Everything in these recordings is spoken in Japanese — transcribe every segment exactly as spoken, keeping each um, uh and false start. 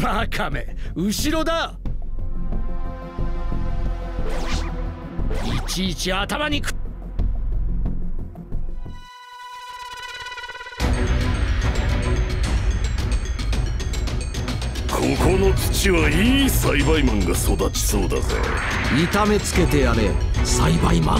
バカめ、後ろだ。いちいち頭にく。 ここの土はいい栽培マンが育ちそうだぜ。 痛めつけてやれ、栽培マン。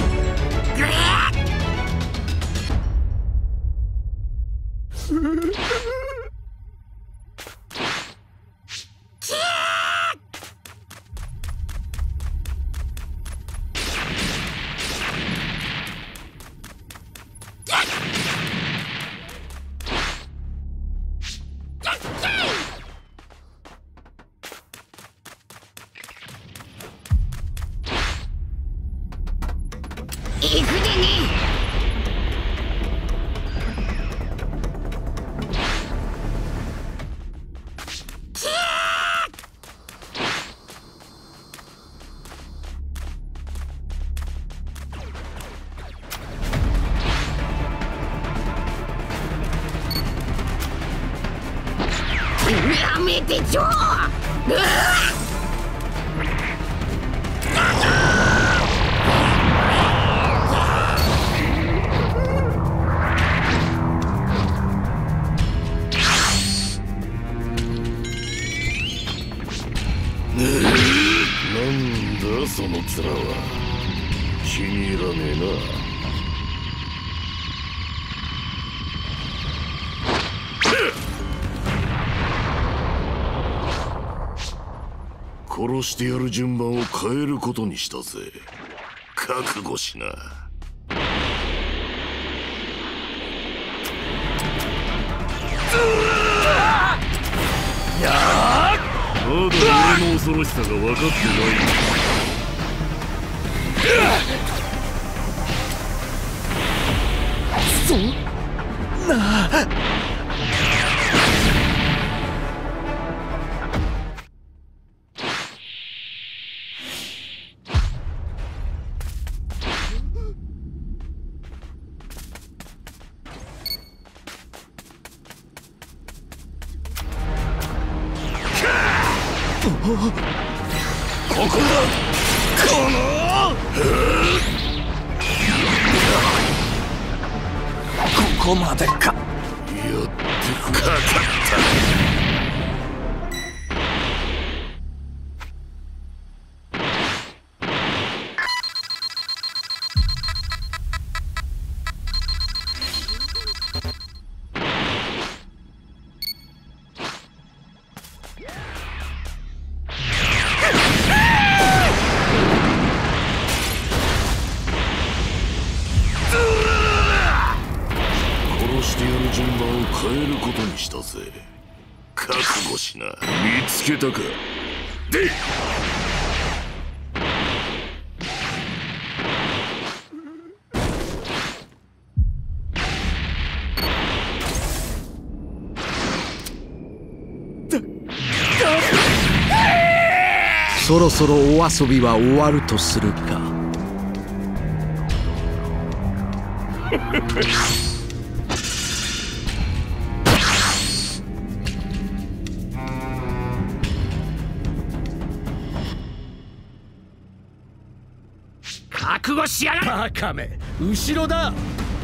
やめてちょ。 なんだその面は。気に入らねえな。殺してやる順番を変えることにしたぜ。覚悟しな。 やあ、 まだ俺の恐ろしさが分かってない。 そんな。ここだ。このここまでか。 やってかかった。順番を変えることにしたぜ。覚悟しな。見つけたか。でそろそろお遊びは終わるとするか。 覚悟しやがれ。バカめ、後ろだ。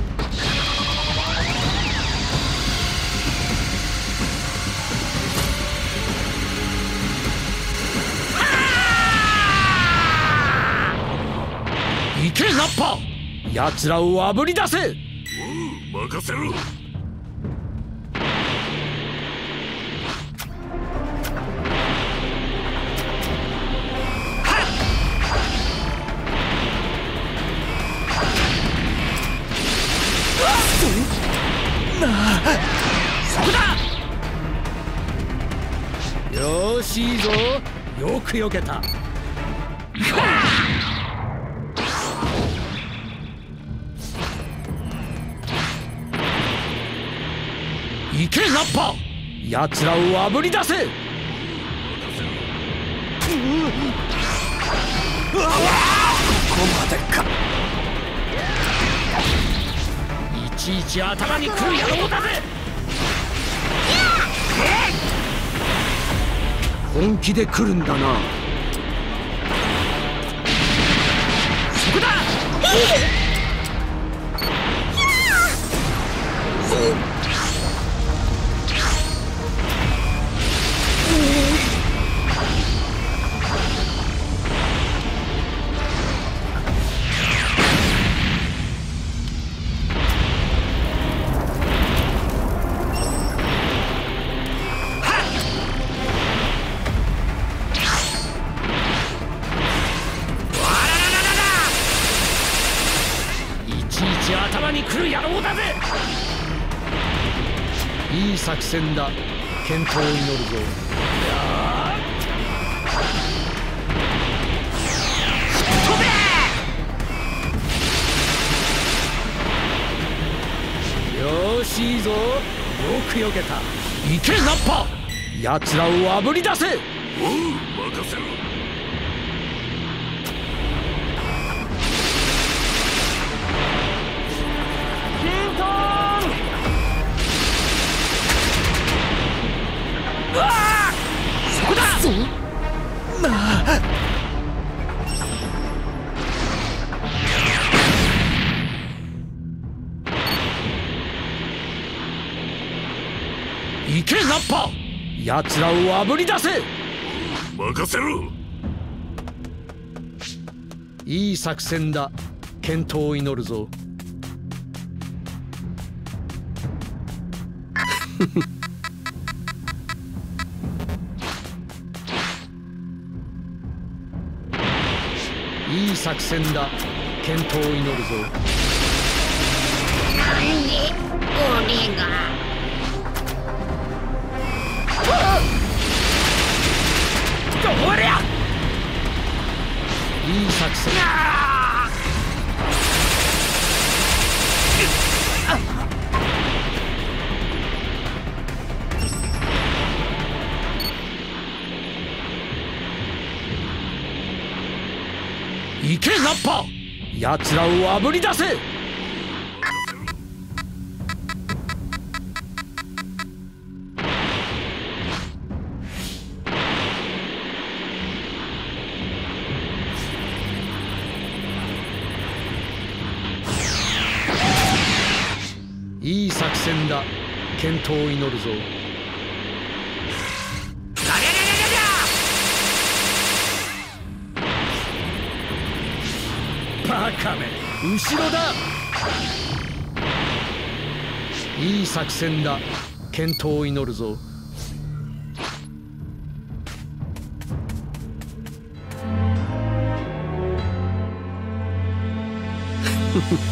行けナッパ、奴らをあぶり出せ。 おう、任せろ。 そこだ。よーし、いいぞ。よく避けた。行けナッパ、奴らをあぶり出せ。ここまでか。いちいち頭にくる野郎だぜ。 本気で来るんだな。 そこだ。頭に来る野郎だぜ。 いい作戦だ。健闘を祈るぞ。 飛べ。よーし、いいぞ。よく避けた。行けナッパ。奴らをあぶり出せ。 おう、任せろ。 そこだ。行けナッパ。奴らをあぶり出せ。 任せろ。 いい作戦だ。健闘を祈るぞ。いい作戦だ。健闘を祈るぞ。 なんで俺が。 おりゃ。 いい作戦。 行けナッパ。奴らをあぶり出せ。 いい作戦だ。健闘を祈るぞ。 バカめ、後ろだ。 いい作戦だ。健闘を祈るぞ。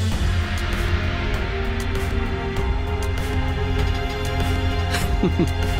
フフ。